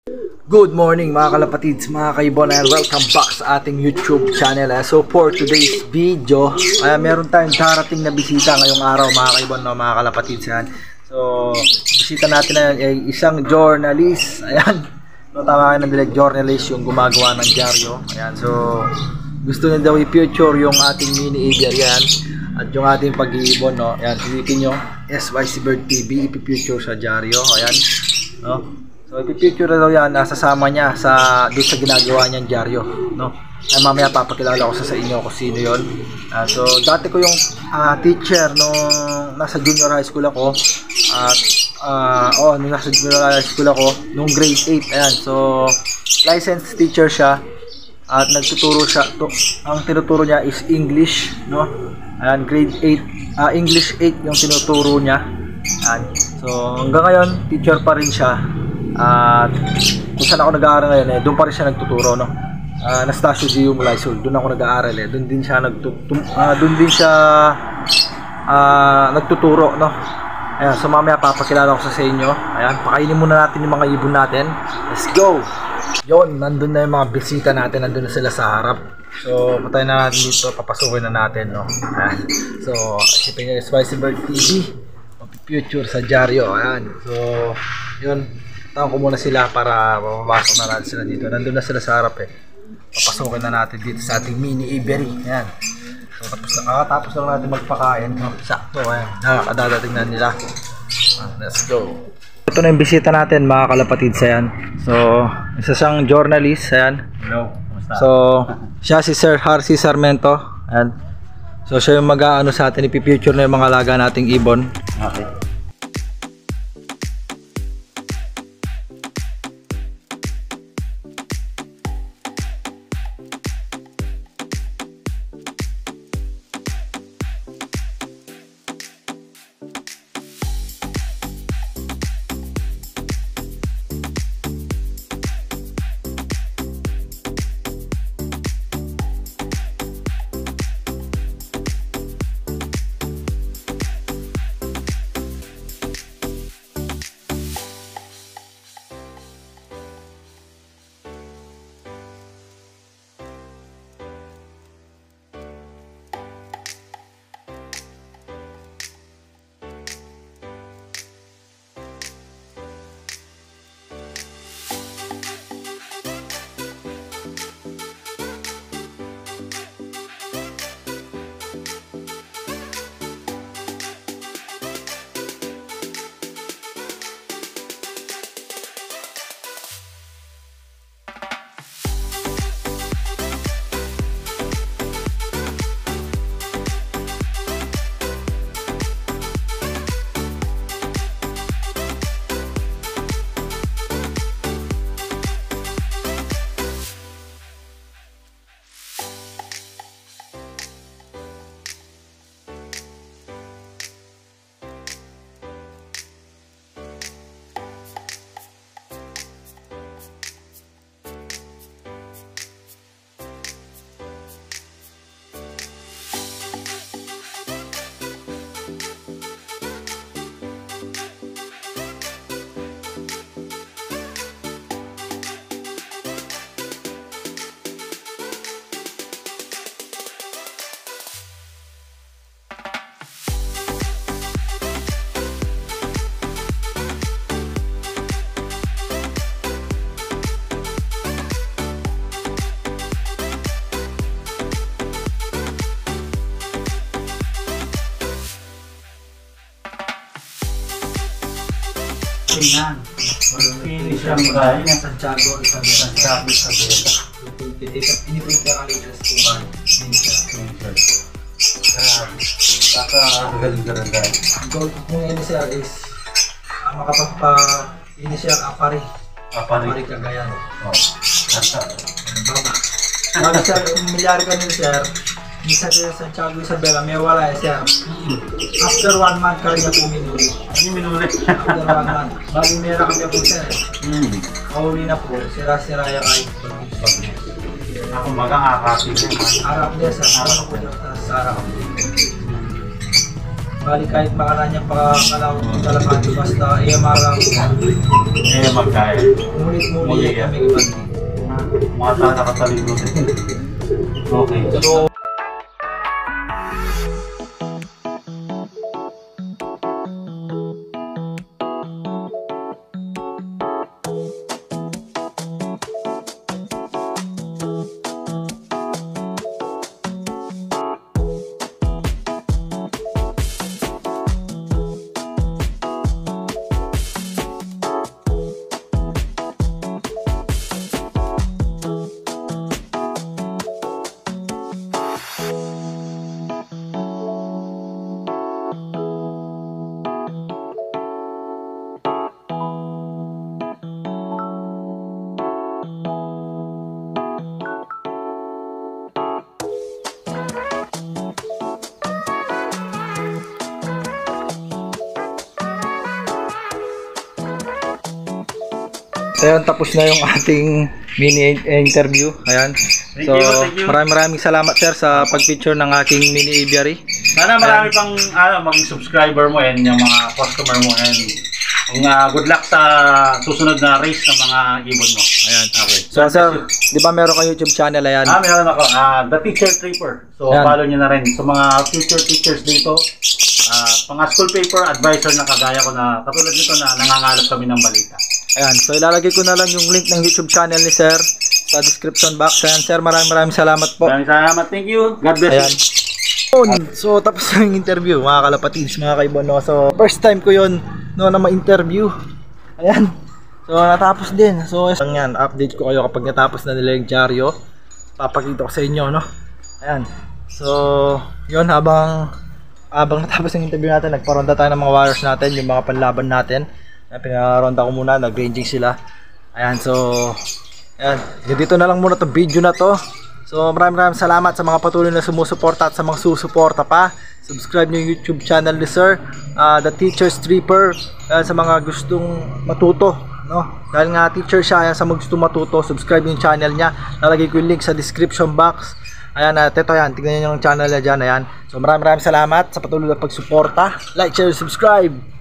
Good morning mga kalapatids, mga kaibon, and welcome back sa ating YouTube channel. So for today's video, meron tayong darating na bisita ngayong araw mga kaibon, no, mga kalapatids yan. So bisita natin na ay isang journalist. Ayan, no, tama kayo ng direct journalist, yung gumagawa ng dyaryo. Ayan, so gusto niya daw i-future yung ating mini aviary yan. At yung ating pag-iibon, no, ayan, pilitin nyo SYC Bird TV, ipi-future sa dyaryo. Ayan, no. So ipipicture na daw yan, sasama niya doon sa ginagawa niyang dyaryo, no? Ay mamaya papakilala ko sa inyo kung sino yon. So dati ko yung teacher nung nasa junior high school ako. At nung nasa junior high school ako nung grade 8. Ayan, so licensed teacher siya. At nagtuturo siya, ang tinuturo niya is English, no? Ayan, grade 8, English 8 yung tinuturo niya. Ayan. So hanggang ngayon teacher pa rin siya. At kung saan ako nag-aaral ngayon, doon pa rin siya nagtuturo, no? Anastasio G. Mulaysol, doon ako nag-aaral, doon din siya nagtuturo, no? Ayan, so mamaya papakilala ko sa inyo. Ayan, pakainin muna natin yung mga ibon natin. Let's go! Yon, nandun na yung mga bisita natin, nandun na sila sa harap. So patayin na natin dito, papasukin na natin, no? Ayan. So isipin nyo, SYC Bird TV, future sa dyaryo. Ayan, so yun, tawag ko muna sila para mapapasok na natin sila dito. Nandun na sila sa harap Papasukin na natin dito sa ating mini aviary. Ayan. So tapos lang natin magpakain. Sakto, ayan. Nakakadadating na nila. Let's go. Ito na yung bisita natin mga kalapatids. Ayan. So isa siyang journalist. Ayan. Hello. Kumusta? So siya si Sir Harcy Sarmento. Ayan. So siya yung mag-aano sa atin, ipi-future na yung mga alaga nating ibon. Okay. Yan. Finish ang bahay na Santiago, Isabela. Iniprint ka kaligas kuman. Kaka-galing-galing dahil. Ang goal kong initial is makapagpa-initial apari. Apari Cagayan. Bago sir, milyari ka nyo sir, isa sa Santiago, Isabela, may wala sir. After 1 month ka rin na puminuli. Ano minuli? After 1 month. Bago mera kami po sir. Kahuli na po, sira-sira yung kahit pag Ako magang akapin naman. Arap din sir, arap po dyan sa Arap. Bali kahit makanan niyang pakakalawin ng kalapati, basta marang Magkaya. mulit kami ibang. Mata nakatalino din. Okay. So, ayan, tapos na yung ating mini interview. Ayan. So, Thank you. maraming salamat sir sa pag-feature ng aking mini aviary. Sana marami pang maging subscriber mo and yung mga customer mo and good luck sa susunod na race ng mga ibon mo. Ayan. Okay. So sir, di ba meron kang YouTube channel? Ayan. Meron ako. The Teacher Tripper. So, Ayan. follow nyo na rin. So, mga future teachers dito, mga school paper advisor na kagaya ko na katulad nito na nangangalap kami ng balita. Ayan. So ilalagay ko na lang yung link ng YouTube channel ni sir sa description box. Ayan sir, maraming salamat po. Maraming salamat. Thank you. God bless Ayan. you. So tapos na yung interview mga kalapatids, mga kaibon, no? So first time ko yun no, na ma-interview. Ayan. So natapos din. So yan, update ko kayo kapag natapos na nila yung dyaryo. Papakita ko sa inyo, no? Ayan. So yun, habang natapos yung interview natin, nagparonda tayo ng mga warriors natin, yung mga panlaban natin. Pinaronda ko muna, nag-ranging sila. Ayan, so ayan, dito na lang muna to video na to. So maraming salamat sa mga patuloy na sumusuporta at sa mga susuporta pa. Subscribe nyo yung YouTube channel ni Sir, The Teacher's Tripper, sa mga gustong matuto, no? Dahil nga teacher siya, ayan, sa mga gustong matuto, subscribe yung channel niya. Lalagay ko yung link sa description box. Ayan, at ito yan, tignan nyo yung channel niya dyan. Ayan. So maraming salamat sa patuloy na pagsuporta. Like, share, subscribe.